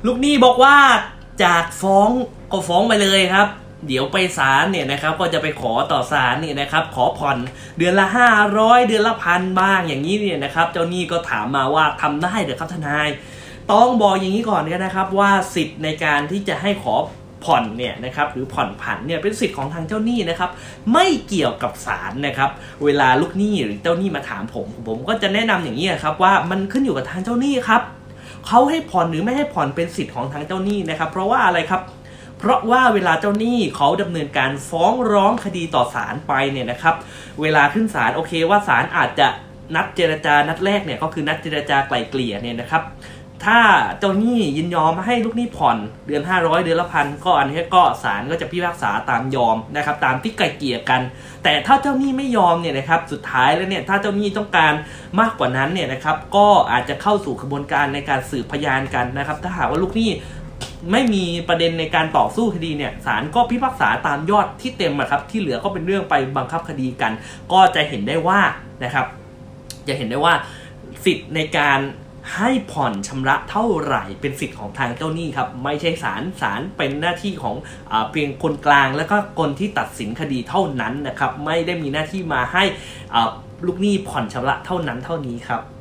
ลูกหนี้บอกว่าจากฟ้องก็ฟ้องไปเลยครับเดี๋ยวไปศาลเนี่ยนะครับก็จะไปขอต่อศาลเนี่ยนะครับขอผ่อนเดือนละ500เดือนละ1,000บ้างอย่างนี้เนี่ยนะครับเจ้าหนี้ก็ถามมาว่าทำได้หรือครับทนายต้องบอกอย่างนี้ก่อนนะครับว่าสิทธิ์ในการที่จะให้ขอผ่อนเนี่ยนะครับหรือผ่อนผันเนี่ยเป็นสิทธิ์ของทางเจ้าหนี้นะครับไม่เกี่ยวกับศาลนะครับเวลาลูกหนี้หรือเจ้าหนี้มาถามผมก็จะแนะนำอย่างนี้ครับว่ามันขึ้นอยู่กับทางเจ้าหนี้ครับเขาให้ผ่อนหรือไม่ให้ผ่อนเป็นสิทธิ์ของทางเจ้าหนี้นะครับเพราะว่าอะไรครับเพราะว่าเวลาเจ้าหนี้เขาดำเนินการฟ้องร้องคดีต่อศาลไปเนี่ยนะครับเวลาขึ้นศาลโอเคว่าศาลอาจจะนัดเจรจานัดแรกเนี่ยก็คือนัดเจรจาไกล่เกลี่ยเนี่ยนะครับถ้าเจ้าหนี้ยินยอมให้ลูกหนี้ผ่อนเดือน500เดือนละ1,000ก็อันนี้ก็ศาลก็จะพิพากษาตามยอมนะครับตามที่ไกล่เกลี่ยกันแต่ถ้าเจ้าหนี้ไม่ยอมเนี่ยนะครับสุดท้ายแล้วเนี่ยถ้าเจ้าหนี้ต้องการมากกว่านั้นเนี่ยนะครับก็อาจจะเข้าสู่กระบวนการในการสืบพยานกันนะครับถ้าหากว่าลูกหนี้ไม่มีประเด็นในการต่อสู้คดีเนี่ยศาลก็พิพากษาตามยอดที่เต็มครับที่เหลือก็เป็นเรื่องไปบังคับคดีกันก็จะเห็นได้ว่านะครับจะเห็นได้ว่าสิทธิ์ในการให้ผ่อนชำระเท่าไหร่เป็นสิทธิ์ของทางเจ้าหนี้ครับไม่ใช่ศาลเป็นหน้าที่ของเพียงคนกลางแล้วก็คนที่ตัดสินคดีเท่านั้นนะครับไม่ได้มีหน้าที่มาให้ลูกหนี้ผ่อนชำระเท่านั้นเท่านี้ครับ